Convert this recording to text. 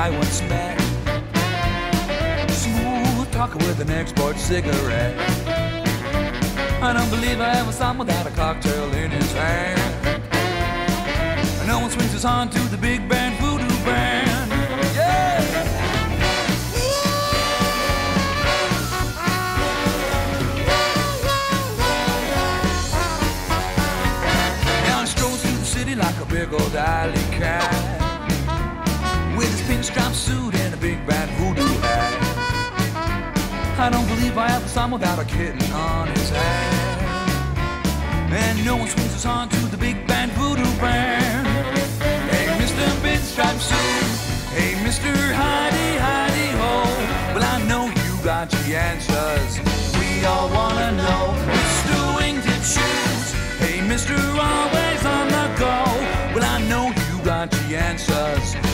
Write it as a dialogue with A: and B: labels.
A: I once met. Smooth talker with an export cigarette. I don't believe I ever saw him without a cocktail in his hand. And no one swings his on to the big band voodoo band. Yeah! Now he strolls through the city like a big old alley cat, with his pinstripe suit and a big bad voodoo hat. I don't believe I ever saw him without a kitten on his hand. And no one swings us on to the big band voodoo band. Hey, Mr. Pinstripe Suit. Hey, Mr. Hidey, Hidey Ho. Well, I know you got the answers. We all wanna know. Mr. Wingtip Shoes. Hey, Mr. Always on the go. Well, I know you got the answers.